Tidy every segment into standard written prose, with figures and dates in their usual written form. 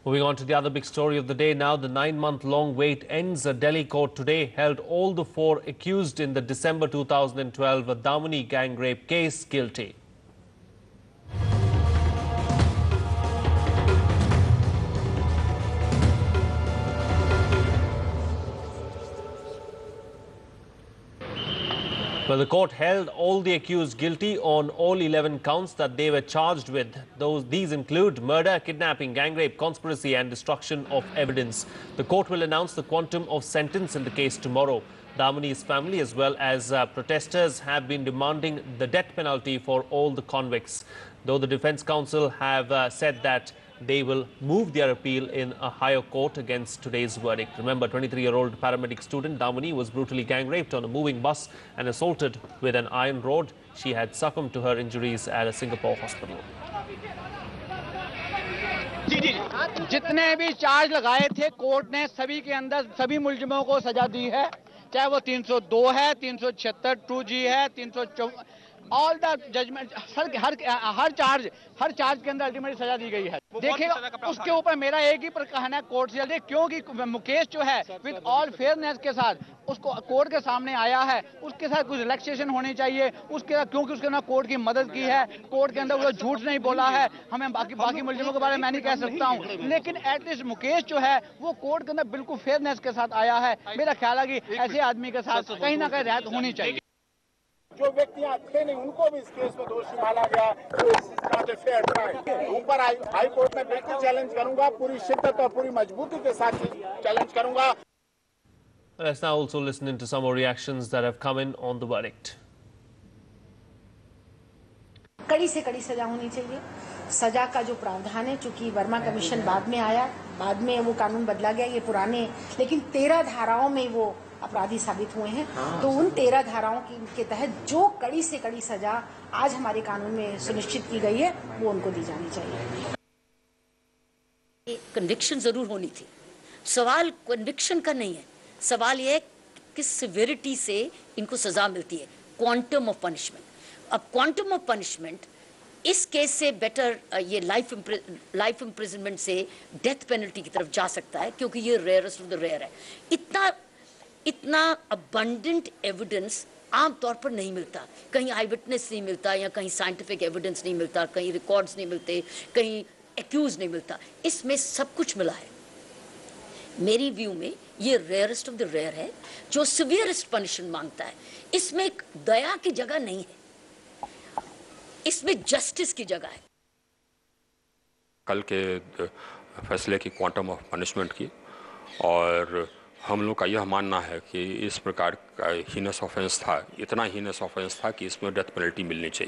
Moving on to the other big story of the day now, the 9-month-long wait ends. A Delhi court today held all the 4 accused in the December 2012 Damani gang rape case guilty. Well, the court held all the accused guilty on all 11 counts that they were charged with. These include murder, kidnapping, gang rape, conspiracy and destruction of evidence. The court will announce the quantum of sentence in the case tomorrow. Damani's family as well as protesters have been demanding the death penalty for all the convicts, though the defense counsel have said that they will move their appeal in a higher court against today's verdict. Remember, 23-year-old paramedic student Damani was brutally gang raped on a moving bus and assaulted with an iron rod. She had succumbed to her injuries at a Singapore hospital. जितने भी charge लगाए थे court ने सभी के अंदर सभी मुलजिमों को सजा दी है, चाहे वो 302 है, 376 2G है, 304 ऑल द जजमेंट हर चार्ज के अंदर अल्टीमेटली सजा दी गई है। देखिए, उसके ऊपर मेरा एक ही कहना है कोर्ट से जल्दी, क्योंकि मुकेश जो है विद ऑल फेयरनेस के साथ उसको कोर्ट के सामने आया है, उसके साथ कुछ रिलैक्सेशन होनी चाहिए, उसके क्योंकि उसके ना कोर्ट की मदद की है, कोर्ट के अंदर वो झूठ नहीं बोला है। हमें बाकी मुलजिमों के बारे में मैं नहीं कह सकता हूँ, लेकिन एटलीस्ट मुकेश जो है वो कोर्ट के अंदर बिल्कुल फेयरनेस के साथ आया है। मेरा ख्याल है कि ऐसे आदमी के साथ कहीं ना कहीं रियायत होनी चाहिए। जो व्यक्तियां थे नहीं उनको भी इस केस में दोषी माना गया, तो is not a fair trial. ऊपर हाई कोर्ट में बिल्कुल चैलेंज करूंगा, पूरी शिद्दत और पूरी मजबूती के साथ चैलेंज करूंगा। Let's now also listen into some more reactions that have come in on the verdict. कड़ी से कड़ी सजा होनी चाहिए। सजा का जो प्रावधान है, चूंकि वर्मा कमीशन बाद में आया, बाद में वो कानून बदला गया, ये पुराने लेकिन 13 धाराओं में वो अपराधी साबित हुए हैं। तो उन 13 धाराओं के तहत जो कड़ी से कड़ी सजा आज हमारे कानून में सुनिश्चित की गई है वो उनको दी जानी चाहिए। कन्विक्शन जरूर होनी थी, सवाल कन्विक्शन का नहीं है, सवाल ये है किस सिवियरिटी से इनको सजा मिलती है, क्वांटम ऑफ पनिशमेंट। अब क्वांटम ऑफ पनिशमेंट इस केस से बेटर ये लाइफ इम्प्रिजनमेंट से डेथ पेनल्टी की तरफ जा सकता है, क्योंकि ये रेयरेस्ट ऑफ द रेयर है। इतना अबंडेंट एविडेंस आमतौर पर नहीं मिलता, कहीं आई विटनेस नहीं मिलता, या कहीं साइंटिफिक एविडेंस नहीं मिलता, कहीं रिकॉर्ड्स नहीं मिलते, कहीं एक्यूज नहीं मिलता। इसमें सब कुछ मिला है। मेरी व्यू में ये रेयरेस्ट ऑफ द रेयर है जो सिवियरेस्ट पनिशमेंट मांगता है। इसमें एक दया की जगह नहीं है, इसमें जस्टिस की जगह है। कल के फैसले की क्वांटम ऑफ पनिशमेंट की, और हम लोग का यह मानना है कि इस प्रकार का हीनस ऑफेंस था, इतना हीनस ऑफेंस था कि इसमें डेथ पेनल्टी मिलनी चाहिए।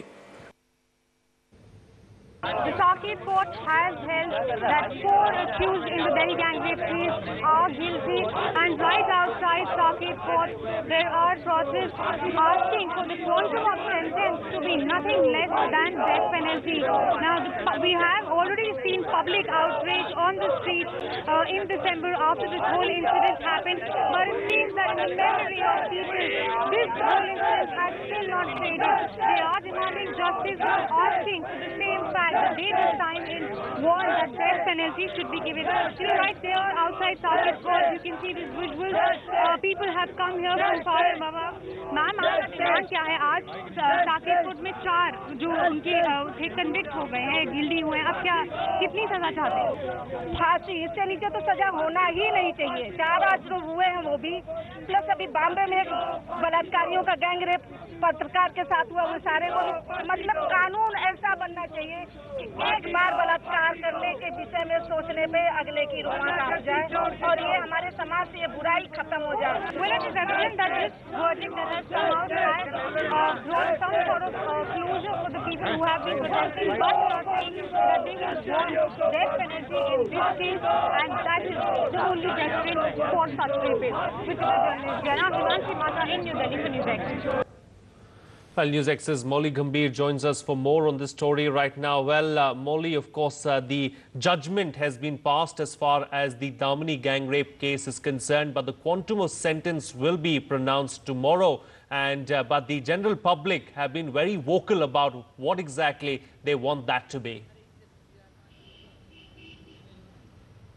The Saket court has held that 4 accused in the Delhi gang rape case are guilty, and right outside Saket court there are protests asking for the quantum of sentence to be nothing less than death penalty. Now we have already seen public outrage on the streets in December after this whole incident happened, but it seems that in the memory of people this whole incident has still not faded. They are demanding justice, asking for the same fact that they this time in war that death penalty should be given. You know, right there outside Saket court, you can see these visuals. People have come here from far and Baba. Ma'am, आपका क्या है? आज Saket court में 4 जो उनके थे convict हो गए हैं, गिल्टी हुए हैं। अब क्या कितनी सजा चाहते हैं? फांसी, इससे नीचे तो सजा होना ही नहीं चाहिए। 4 आज जो हुए हैं वो भी, प्लस अभी बॉम्बे में बलात्कारियों का गैंग रेप पत्रकार के साथ हुआ, वो सारे को मतलब कानून ऐसा बनना चाहिए कि एक बार बलात्कार करने के विषय में सोचने पे अगले की रुआ काट जाए और ये हमारे समाज से ये बुराई खत्म हो जाए। Well, it is evident that this verdict that has come out has brought some sort of closure for the people who have been protesting, but not saying that they will want death penalty in this case, and that is the only precedent for such rapists. With the journalist Jana Himanshi Mata in New Delhi for NewsX. Well, NewsX's Molly Gambhir joins us for more on this story right now. Well, Molly, of course, the judgment has been passed as far as the Damani gang rape case is concerned, but the quantum of sentence will be pronounced tomorrow. And but the general public have been very vocal about what exactly they want that to be.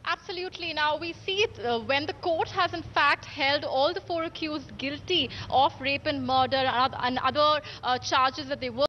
Absolutely. Now we see when the court has in fact held all the 4 accused guilty of rape and murder and other charges that they were